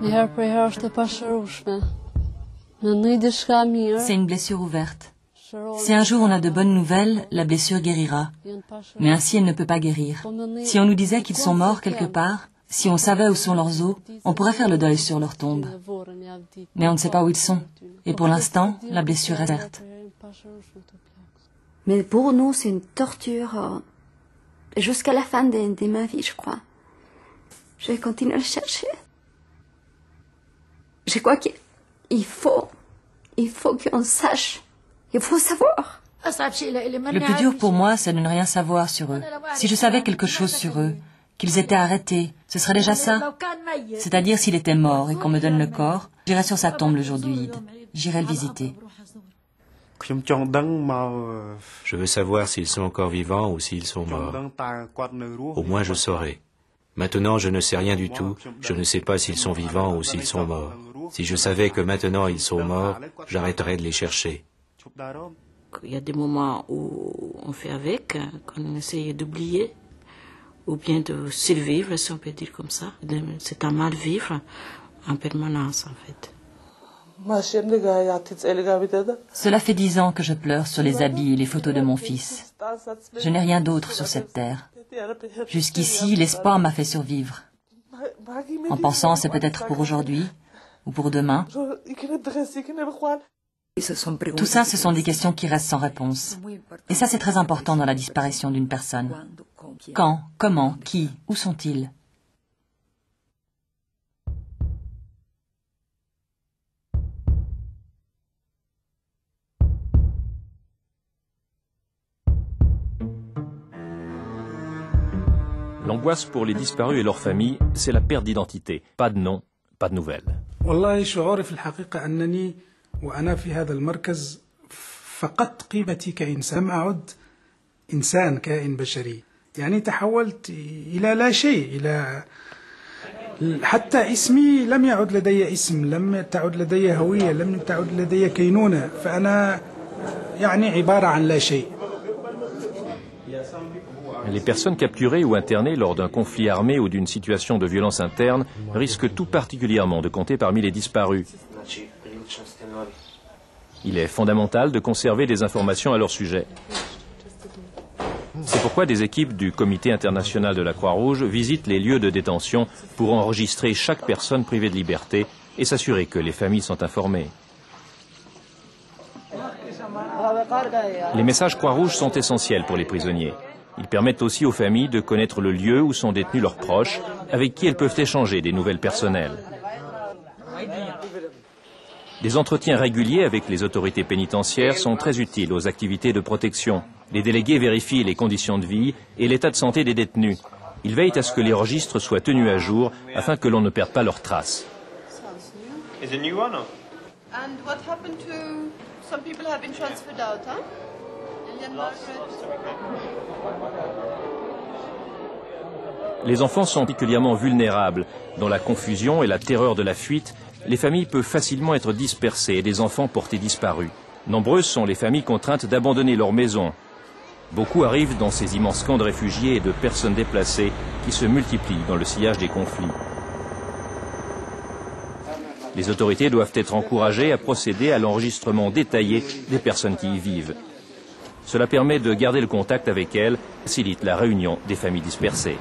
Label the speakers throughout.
Speaker 1: C'est une blessure ouverte. Si un jour on a de bonnes nouvelles, la blessure guérira. Mais ainsi elle ne peut pas guérir. Si on nous disait qu'ils sont morts quelque part, si on savait où sont leurs os, on pourrait faire le deuil sur leur tombe. Mais on ne sait pas où ils sont. Et pour l'instant, la blessure est verte.
Speaker 2: Mais pour nous, c'est une torture jusqu'à la fin de ma vie, je crois. Je vais continuer à chercher. Je crois qu'il faut qu'on sache. Il faut savoir.
Speaker 1: Le plus dur pour moi, c'est de ne rien savoir sur eux. Si je savais quelque chose sur eux, qu'ils étaient arrêtés, ce serait déjà ça. C'est-à-dire s'il était mort et qu'on me donne le corps, j'irai sur sa tombe le jour du Eid. J'irai le visiter.
Speaker 3: Je veux savoir s'ils sont encore vivants ou s'ils sont morts. Au moins je saurai. Maintenant, je ne sais rien du tout. Je ne sais pas s'ils sont vivants ou s'ils sont morts. Si je savais que maintenant ils sont morts, j'arrêterais de les chercher.
Speaker 4: Il y a des moments où on fait avec, qu'on essaye d'oublier, ou bien de survivre, si on peut dire comme ça. C'est un mal vivre en permanence, en fait.
Speaker 1: Cela fait 10 ans que je pleure sur les habits et les photos de mon fils. Je n'ai rien d'autre sur cette terre. Jusqu'ici, l'espoir m'a fait survivre. En pensant, c'est peut-être pour aujourd'hui ou pour demain. Tout ça, ce sont des questions qui restent sans réponse. Et ça, c'est très important dans la disparition d'une personne. Quand, comment, qui, où sont-ils ?
Speaker 5: L'angoisse pour les disparus et leurs familles, c'est la perte d'identité. Pas de nom, pas de nouvelles.
Speaker 6: وأنا في هذا المركز فقدت قيمتي كإنسان لم أعد إنسان كائن بشري يعني تحولت إلى لا شيء إلى حتى اسمي لم يعد لدي اسم لم تعد لدي هوية لم تعد لدي كينونة فأنا يعني عبارة عن لا شيء.
Speaker 5: Les personnes capturées ou internées lors d'un conflit armé ou d'une situation de violence interne risquent tout particulièrement de compter parmi les disparus. Il est fondamental de conserver des informations à leur sujet. C'est pourquoi des équipes du Comité international de la Croix-Rouge visitent les lieux de détention pour enregistrer chaque personne privée de liberté et s'assurer que les familles sont informées. Les messages Croix-Rouge sont essentiels pour les prisonniers. Ils permettent aussi aux familles de connaître le lieu où sont détenus leurs proches, avec qui elles peuvent échanger des nouvelles personnelles. Des entretiens réguliers avec les autorités pénitentiaires sont très utiles aux activités de protection. Les délégués vérifient les conditions de vie et l'état de santé des détenus. Ils veillent à ce que les registres soient tenus à jour afin que l'on ne perde pas leurs traces. Les enfants sont particulièrement vulnérables. Dans la confusion et la terreur de la fuite, les familles peuvent facilement être dispersées et des enfants portés disparus. Nombreuses sont les familles contraintes d'abandonner leur maison. Beaucoup arrivent dans ces immenses camps de réfugiés et de personnes déplacées qui se multiplient dans le sillage des conflits. Les autorités doivent être encouragées à procéder à l'enregistrement détaillé des personnes qui y vivent. Cela permet de garder le contact avec elles, facilite la réunion des familles dispersées.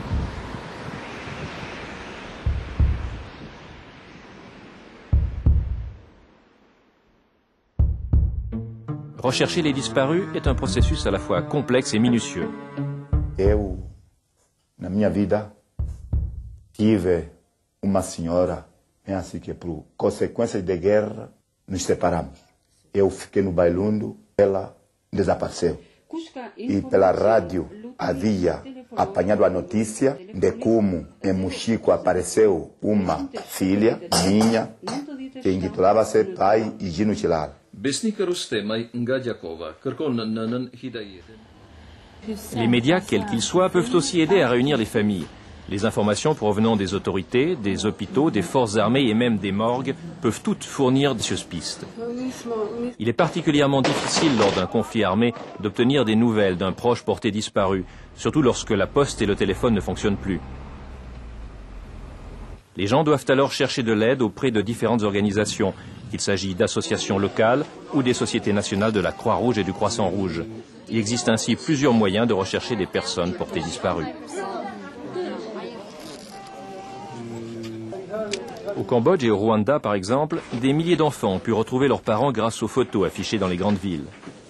Speaker 5: Rechercher les disparus est un processus à la fois complexe et minutieux.
Speaker 7: Eu, na minha vida, tive uma senhora, assim que por consequências de guerra nos separamos. Eu fiquei no Bailundo, ela desapareceu. E pela rádio havia apanhado a notícia de como em Mochico apareceu uma filha minha que intitulava-se Pai Higino Chilar.
Speaker 5: Les médias, quels qu'ils soient, peuvent aussi aider à réunir les familles. Les informations provenant des autorités, des hôpitaux, des forces armées et même des morgues peuvent toutes fournir de précieuses pistes. Il est particulièrement difficile lors d'un conflit armé d'obtenir des nouvelles d'un proche porté disparu, surtout lorsque la poste et le téléphone ne fonctionnent plus. Les gens doivent alors chercher de l'aide auprès de différentes organisations, qu'il s'agit d'associations locales ou des sociétés nationales de la Croix-Rouge et du Croissant-Rouge. Il existe ainsi plusieurs moyens de rechercher des personnes portées disparues. Au Cambodge et au Rwanda, par exemple, des milliers d'enfants ont pu retrouver leurs parents grâce aux photos affichées dans les grandes villes.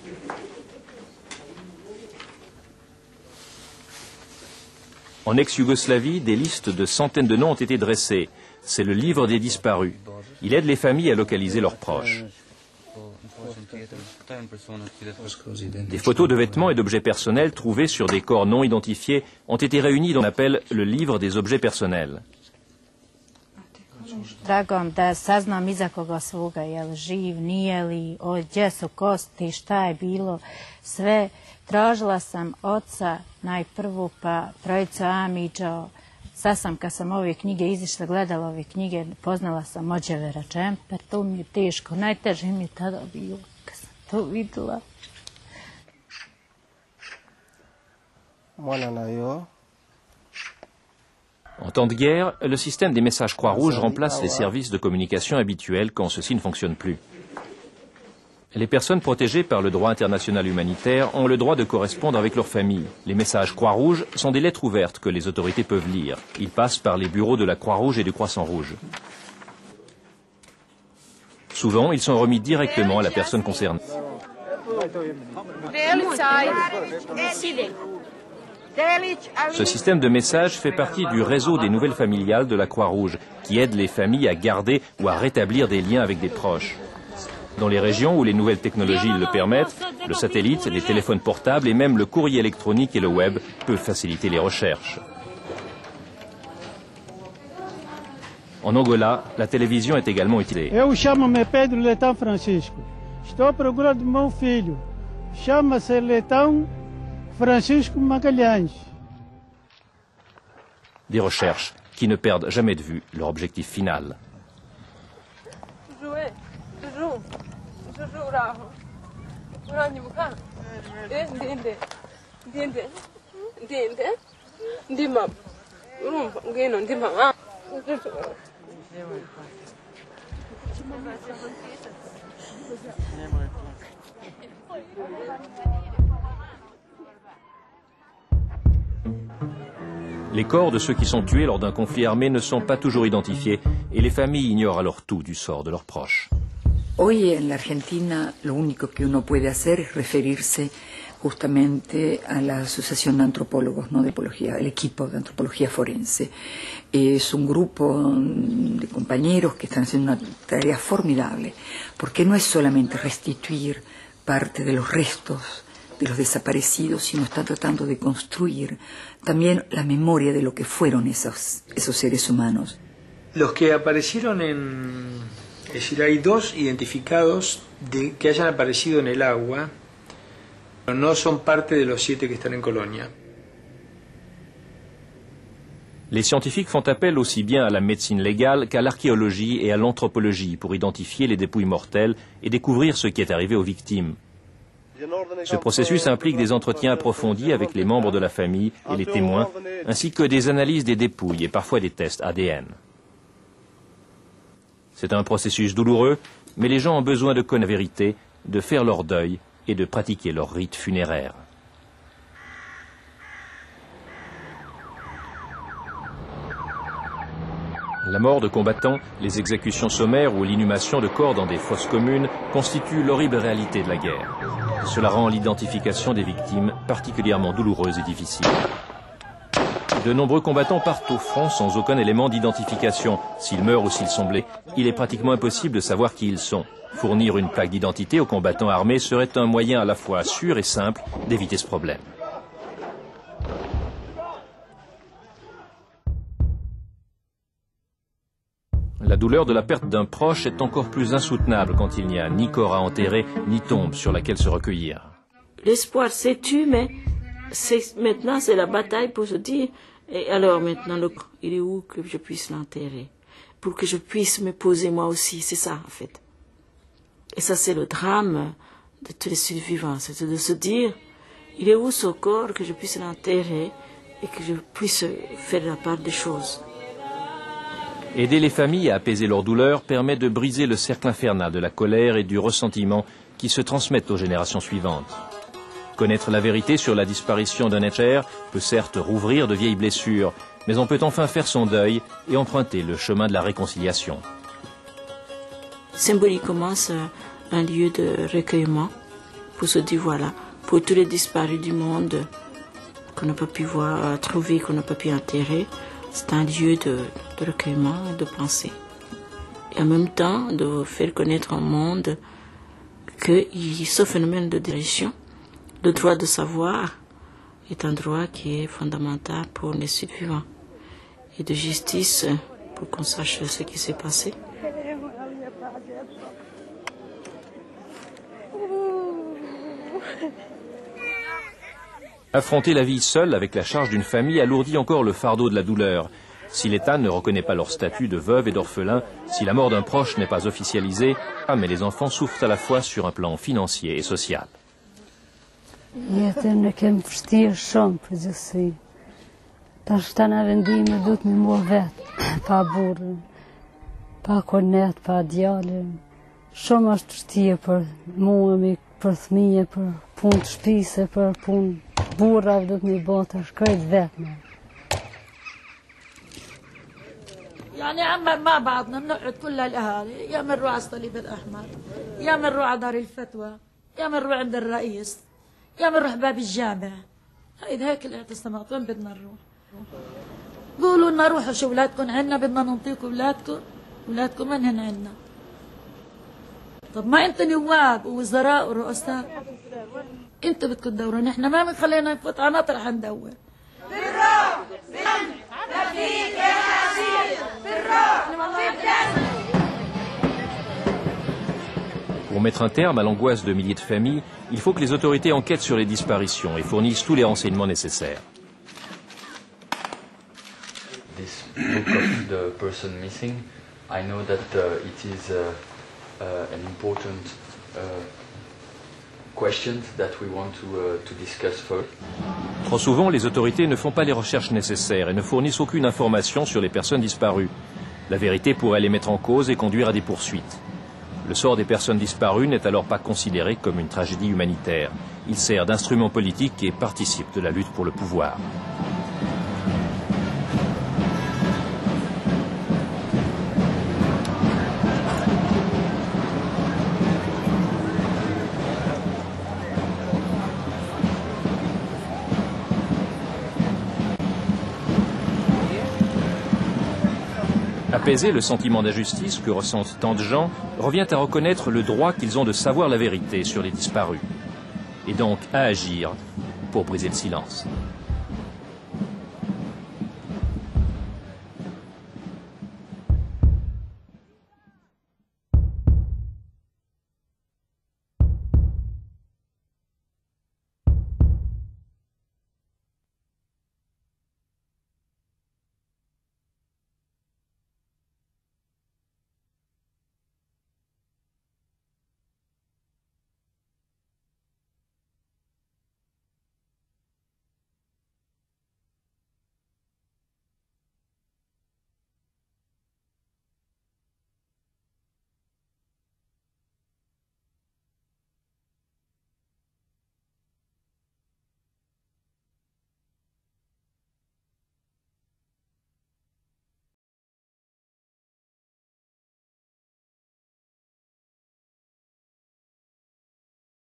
Speaker 5: En ex-Yougoslavie, des listes de centaines de noms ont été dressées. C'est le livre des disparus. Il aide les familles à localiser leurs proches. Des photos de vêtements et d'objets personnels trouvés sur des corps non identifiés ont été réunis dans ce qu'on appelle le livre des objets personnels.
Speaker 8: Dragom da saznam iza koga svoga, jel živ, nije li, gdje su kosti, šta je bilo, sve. Tražila sam oca najprvu, pa trojicu Amidža. Sad sam, kad sam ove knjige izišla, gledala ove knjige, poznala sam Ođevera Džemper, to mi je teško, najteže mi je tada bilo, kad sam to videla.
Speaker 5: En temps de guerre, le système des messages Croix-Rouge remplace les services de communication habituels quand ceux-ci ne fonctionnent plus. Les personnes protégées par le droit international humanitaire ont le droit de correspondre avec leur famille. Les messages Croix-Rouge sont des lettres ouvertes que les autorités peuvent lire. Ils passent par les bureaux de la Croix-Rouge et du Croissant-Rouge. Souvent, ils sont remis directement à la personne concernée. Ce système de messages fait partie du réseau des nouvelles familiales de la Croix-Rouge, qui aide les familles à garder ou à rétablir des liens avec des proches. Dans les régions où les nouvelles technologies le permettent, le satellite, les téléphones portables et même le courrier électronique et le web peuvent faciliter les recherches. En Angola, la télévision est également utilisée.
Speaker 9: Eu chamo-me Pedro Letão Francisco. Estou à procura do meu filho. Chama-se Letão Francisco Magalhães.
Speaker 5: Des recherches qui ne perdent jamais de vue leur objectif final. Les corps de ceux qui sont tués lors d'un conflit armé ne sont pas toujours identifiés et les familles ignorent alors tout du sort de leurs proches.
Speaker 10: Hoy en la Argentina lo único que uno puede hacer es referirse justamente a la Asociación de Antropólogos, ¿no? De Antropología, el equipo de Antropología Forense. Es un grupo de compañeros que están haciendo una tarea formidable, porque no es solamente restituir parte de los restos de los desaparecidos, sino están tratando de construir también la memoria de lo que fueron esos seres humanos.
Speaker 11: Los que aparecieron es decir, hay dos identificados que hayan aparecido en el agua, pero no son parte de los 7 que están en Colonia.
Speaker 5: Les scientifiques font appel aussi bien à la médecine légale qu'à l'archéologie et à l'anthropologie pour identifier les dépouilles mortelles et découvrir ce qui est arrivé aux victimes. Ce processus implique des entretiens approfondis avec les membres de la famille et les témoins, ainsi que des analyses des dépouilles et parfois des tests ADN. C'est un processus douloureux, mais les gens ont besoin de connaître la vérité, de faire leur deuil et de pratiquer leur rite funéraire. La mort de combattants, les exécutions sommaires ou l'inhumation de corps dans des fosses communes constituent l'horrible réalité de la guerre. Cela rend l'identification des victimes particulièrement douloureuse et difficile. De nombreux combattants partent au front sans aucun élément d'identification. S'ils meurent ou s'ils sont blessés, il est pratiquement impossible de savoir qui ils sont. Fournir une plaque d'identité aux combattants armés serait un moyen à la fois sûr et simple d'éviter ce problème. La douleur de la perte d'un proche est encore plus insoutenable quand il n'y a ni corps à enterrer, ni tombe sur laquelle se recueillir.
Speaker 4: L'espoir s'est tué, mais maintenant c'est la bataille pour se dire, et alors maintenant il est où que je puisse l'enterrer, pour que je puisse me poser moi aussi, c'est ça en fait. Et ça c'est le drame de tous les survivants, c'est de se dire, il est où ce corps que je puisse l'enterrer et que je puisse faire la part des choses.
Speaker 5: Aider les familles à apaiser leur douleur permet de briser le cercle infernal de la colère et du ressentiment qui se transmettent aux générations suivantes. Connaître la vérité sur la disparition d'un être cher peut certes rouvrir de vieilles blessures, mais on peut enfin faire son deuil et emprunter le chemin de la réconciliation.
Speaker 4: Symboliquement, c'est un lieu de recueillement pour se dire voilà, pour tous les disparus du monde qu'on n'a pas pu voir, trouver, qu'on n'a pas pu enterrer, c'est un lieu de recueillement et de pensée. Et en même temps, de faire connaître au monde que ce phénomène de disparition, le droit de savoir, est un droit qui est fondamental pour les survivants. Et de justice pour qu'on sache ce qui s'est passé.
Speaker 5: Affronter la vie seule avec la charge d'une famille alourdit encore le fardeau de la douleur. Si l'État ne reconnaît pas leur statut de veuve et d'orphelin, si la mort d'un proche n'est pas officialisée, les femmes et les enfants souffrent à la fois sur un plan financier et social.
Speaker 12: Burra do të mi bota shkrejt vetë me.
Speaker 13: يعني عمر مع بعضنا بنقعد كل الاهالي يا بنروح على الصليب الاحمر يا بنروح على دار الفتوى يا بنروح عند الرئيس يا بنروح باب الجامع. هيك الاعتصامات وين بدنا نروح؟ قولوا لنا روحوا شو اولادكم عنا بدنا ننطيكم اولادكم من هن عنا. طب ما انت نواب ووزراء ورؤساء انت بدكم تدوروا نحن ما بنخلينا نفوت على مطرح ندور. بالروح نفيك يا عزيز بالروح.
Speaker 5: Pour mettre un terme à l'angoisse de milliers de familles, il faut que les autorités enquêtent sur les disparitions et fournissent tous les renseignements nécessaires.
Speaker 14: This book of the person missing, I know that it is an important question that we want to discuss further.
Speaker 5: Trop souvent, les autorités ne font pas les recherches nécessaires et ne fournissent aucune information sur les personnes disparues. La vérité pourrait les mettre en cause et conduire à des poursuites. Le sort des personnes disparues n'est alors pas considéré comme une tragédie humanitaire. Il sert d'instrument politique et participe de la lutte pour le pouvoir. Apaiser le sentiment d'injustice que ressentent tant de gens revient à reconnaître le droit qu'ils ont de savoir la vérité sur les disparus, et donc à agir pour briser le silence.